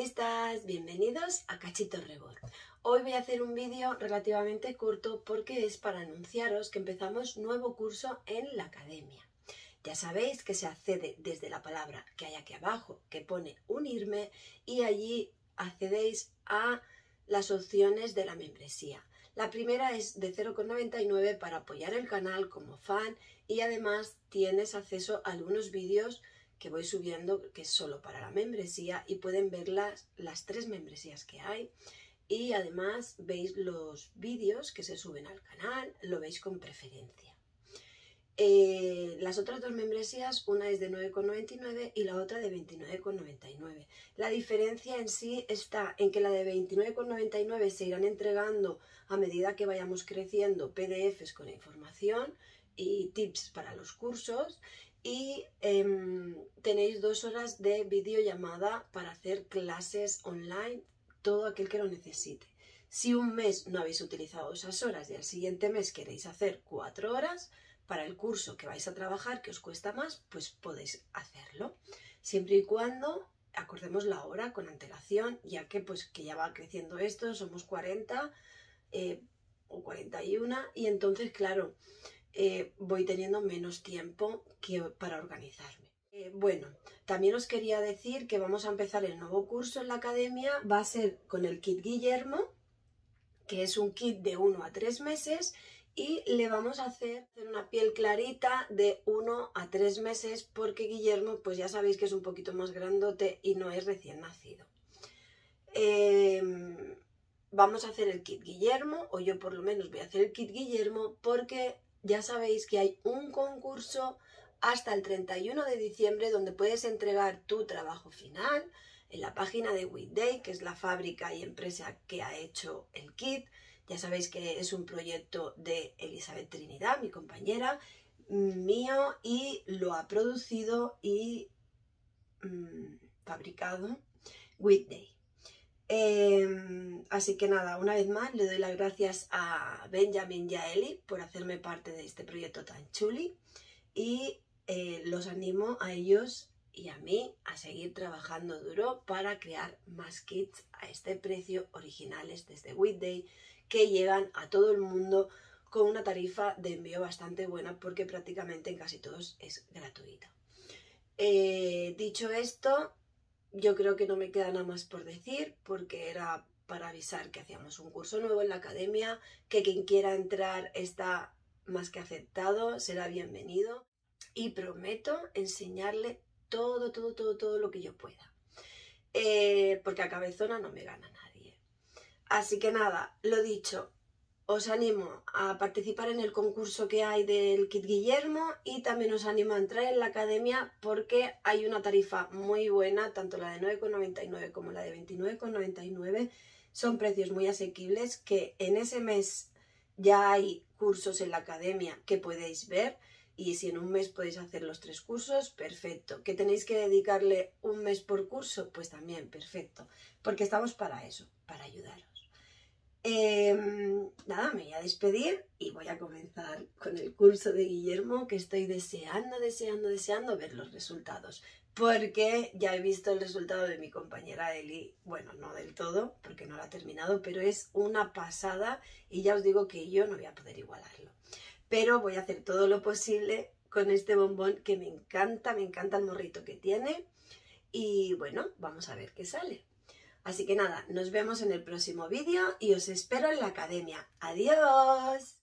deportistas, bienvenidos a Cachito Rebord. Hoy voy a hacer un vídeo relativamente corto porque es para anunciaros que empezamos nuevo curso en la academia. Ya sabéis que se accede desde la palabra que hay aquí abajo, que pone unirme, y allí accedéis a las opciones de la membresía. La primera es de 0,99 para apoyar el canal como fan, y además tienes acceso a algunos vídeos que voy subiendo que es solo para la membresía, y pueden ver las 3 membresías que hay, y además veis los vídeos que se suben al canal, lo veis con preferencia. Las otras 2 membresías, una es de 9,99 y la otra de 29,99. La diferencia en sí está en que la de 29,99 se irán entregando a medida que vayamos creciendo PDFs con información y tips para los cursos, y tenéis 2 horas de videollamada para hacer clases online, todo aquel que lo necesite. Si un mes no habéis utilizado esas horas y al siguiente mes queréis hacer 4 horas para el curso que vais a trabajar, que os cuesta más, pues podéis hacerlo, siempre y cuando acordemos la hora con antelación, ya que pues que ya va creciendo esto, somos 40 o 41, y entonces claro, voy teniendo menos tiempo para organizarme. Bueno, también os quería decir que vamos a empezar el nuevo curso en la academia. Va a ser con el kit Guillermo, que es un kit de 1 a 3 meses, y le vamos a hacer una piel clarita de 1 a 3 meses, porque Guillermo pues ya sabéis que es un poquito más grandote y no es recién nacido. Vamos a hacer el kit Guillermo, o yo por lo menos voy a hacer el kit Guillermo, porque ya sabéis que hay un concurso hasta el 31 de diciembre donde puedes entregar tu trabajo final en la página de Weekday, que es la fábrica y empresa que ha hecho el kit. Ya sabéis que es un proyecto de Elizabeth Trinidad, mi compañera, mío, y lo ha producido y fabricado Weekday. Así que nada, una vez más le doy las gracias a Benjamin y a Eli por hacerme parte de este proyecto tan chuli, y los animo a ellos y a mí a seguir trabajando duro para crear más kits a este precio, originales desde Weekday, que llegan a todo el mundo con una tarifa de envío bastante buena, porque prácticamente en casi todos es gratuito. Dicho esto, yo creo que no me queda nada más por decir, porque era para avisar que hacíamos un curso nuevo en la academia, que quien quiera entrar está más que aceptado, será bienvenido, y prometo enseñarle todo lo que yo pueda, porque a cabezona no me gana nadie. Así que nada, lo dicho, os animo a participar en el concurso que hay del kit Guillermo, y también os animo a entrar en la academia porque hay una tarifa muy buena, tanto la de 9,99 como la de 29,99. Son precios muy asequibles, que en ese mes ya hay cursos en la academia que podéis ver, y si en un mes podéis hacer los 3 cursos, perfecto. ¿Que tenéis que dedicarle un mes por curso? Pues también perfecto, porque estamos para eso, para ayudaros. Nada, me voy a despedir y voy a comenzar con el curso de Guillermo, que estoy deseando ver los resultados, porque ya he visto el resultado de mi compañera Eli. Bueno, no del todo, porque no lo ha terminado, pero es una pasada, y ya os digo que yo no voy a poder igualarlo, pero voy a hacer todo lo posible con este bombón que me encanta el morrito que tiene, y bueno, vamos a ver qué sale. Así que nada, nos vemos en el próximo vídeo y os espero en la academia. ¡Adiós!